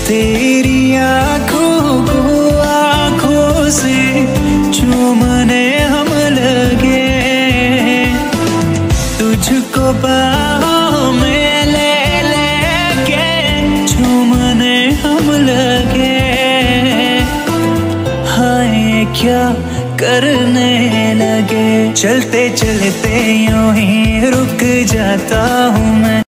तेरी आंखों को आंखों से चूमने हम लगे, तुझको बाहों में ले लेके चूमने हम लगे। हाय क्या करने लगे, चलते चलते यूं ही रुक जाता हूँ मैं।